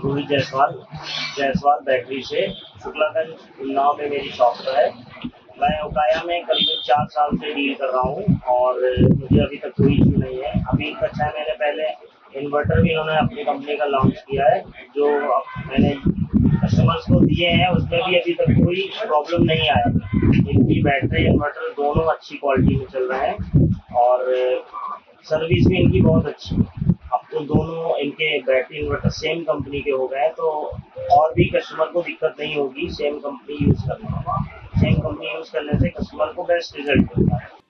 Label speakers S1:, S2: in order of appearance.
S1: Rohit Jaiswal Jaiswal battery से शुक्लागंज उन्नाव में मेरी शॉप है। मैं उकाया में करीबन 4 साल से डील कर रहा हूँ और मुझे अभी तक कोई इशू नहीं है। अभी 6 महीने पहले इन्वर्टर भी इन्होंने अपनी कंपनी का लॉन्च किया है, जो मैंने कस्टमर्स को दिए हैं, उसमें भी अभी तक कोई प्रॉब्लम नहीं आया। इनकी बैटरी इन्वर्टर दोनों अच्छी क्वालिटी में चल रहे हैं और सर्विस भी इनकी बहुत अच्छी है। अब तो दोनों इनके बैटरी इन्वर्टर सेम कंपनी के हो गए हैं, तो और भी कस्टमर को दिक्कत नहीं होगी सेम कंपनी यूज़ करने से कस्टमर को बेस्ट रिजल्ट मिलता है।